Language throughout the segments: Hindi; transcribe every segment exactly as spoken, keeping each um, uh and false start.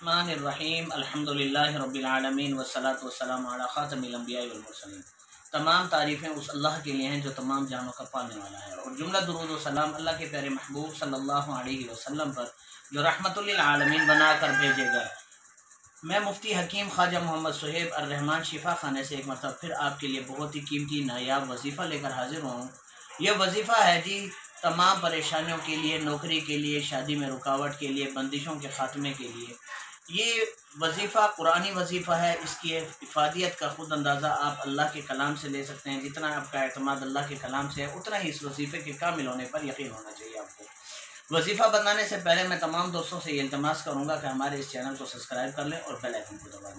बिस्मिल्लाहिर्रहमानिर्रहीम अल्हम्दुलिल्लाहि रब्बिल आलमीन वस्सलातु वस्सलामु अला खातिमिल अंबिया वल मुरसलीन। तमाम तारीफ़ें उस अल्लाह के लिए हैं जो तमाम जानों का पालने वाला है, और जुमला दुरूद व सलाम अल्लाह के प्यारे महबूब सल्लल्लाहु अलैहि वसल्लम पर जो रहमतुल लिल आलमीन बना कर भेजे गए। मैं मुफ्ती हकीम ख्वाजा मोहम्मद सुहेब अर्रहमान शिफा खाने से एक मरतबा फिर आपके लिए बहुत ही कीमती नायाब वजीफ़ा लेकर हाजिर हूँ। यह वजीफ़ा है जी तमाम परेशानियों के लिए, नौकरी के लिए, शादी में रुकावट के लिए, बंदिशों के ख़ात्मे के लिए। ये वजीफ़ा कुरानी वजीफ़ा है। इसकी इफ़ादियत का ख़ुद अंदाज़ा आप अल्लाह के कलाम से ले सकते हैं। जितना आपका एतमाद अल्लाह के कलाम से है, उतना ही इस वजीफ़े के कामिल होने पर यकीन होना चाहिए आपको। वजीफ़ा बनाने से पहले मैं तमाम दोस्तों से ये इल्तमास करूँगा कि हमारे इस चैनल को सब्सक्राइब कर लें और बेल आइकन को दबा दें।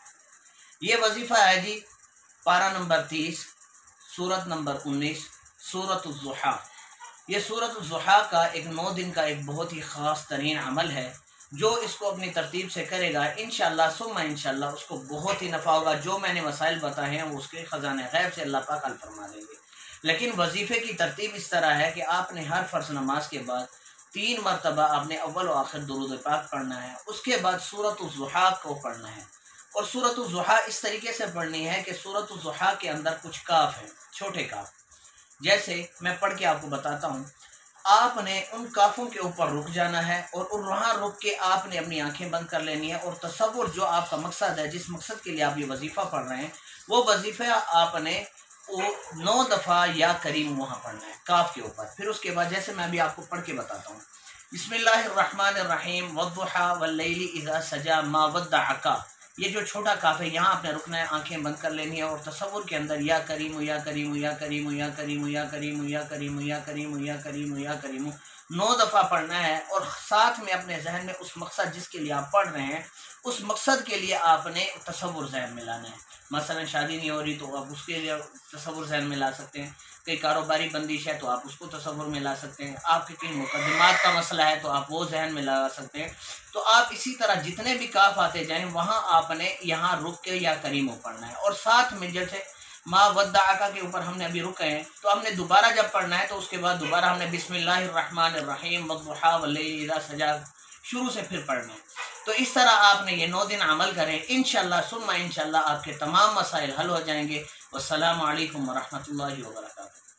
ये वजीफ़ा है जी पारा नंबर तीस, सूरत नंबर उन्नीस, सूरत ज़ुहा। ये सूरत ज़ुहा का एक नौ दिन का एक बहुत ही ख़ास तरीन अमल है। जो इसको अपनी तरतीब से करेगा इंशाअल्लाह सुम्मा इंशाअल्लाह उसको बहुत ही नफ़ा होगा। जो मैंने मसाइल बताए हैं वो उसके ख़जाने गैब से अल्लाह पाक हल फरमा देंगे। लेकिन वजीफ़े की तरतीब इस तरह है कि आपने हर फ़र्ज़ नमाज के बाद तीन मरतबा आपने अव्वल व आखिर दुरूद पाक पढ़ना है। उसके बाद सूरत ज़ुहा को पढ़ना है, और सूरत ज़ुहा इस तरीके से पढ़नी है कि सूरत ज़ुहा के अंदर कुछ काफ हैं, छोटे काफ। जैसे मैं पढ़ के आपको बताता हूँ। आपने उन काफ़ों के ऊपर रुक जाना है, और वहाँ रुक के आपने अपनी आंखें बंद कर लेनी है, और तसव्वुर जो आपका मकसद है, जिस मकसद के लिए आप ये वजीफ़ा पढ़ रहे हैं, वो वजीफ़ा आपने वो नौ दफ़ा या करीम वहाँ पढ़ना है काफ के ऊपर। फिर उसके बाद जैसे मैं अभी आपको पढ़ के बताता हूँ। बिस्मिल्लाहिर्रहमानिर्रहीम वद्दुहा वल्लैलि इज़ा सजा मा वद्दअका। ये जो छोटा काफ है, यहाँ आपने रुकना है, आंखें बंद कर लेनी है, और तसव्वुर के अंदर या करीम या करीम या करीम या करीम या करीम या करीम या करीम या करीम या करीम नौ दफ़ा पढ़ना है। और साथ में अपने जहन में उस मकसद जिसके लिए आप पढ़ रहे हैं, उस मकसद के लिए आपने तसव्वुर जहन में लाना है। मसलन शादी नहीं हो रही तो आप उसके लिए तसव्वुर जहन में ला सकते हैं। कई कारोबारी बंदिश है तो आप उसको तसव्वुर में ला सकते हैं। आपके कहीं मुकदमात का मसला है तो आप वो जहन में ला सकते हैं। तो आप इसी तरह जितने भी काफ आते जाएं वहाँ आपने यहाँ रुक के या करीमो पढ़ना है। और साथ में जैसे माँ वद्दअका के ऊपर हमने अभी रुके हैं, तो हमने दोबारा जब पढ़ना है तो उसके बाद दोबारा हमने बिस्मिल्लाहिर्रहमानिर्रहीम वद्दुहा वल्लैलि इज़ा सजा शुरू से फिर पढ़ना है। तो इस तरह आपने ये नौ दिन अमल करें, इंशाअल्लाह सुम्मा इंशाअल्लाह आपके तमाम मसाइल हल हो जाएंगे। वस्सलामु अलैकुम वरहमतुल्लाहि वबरकातुहू।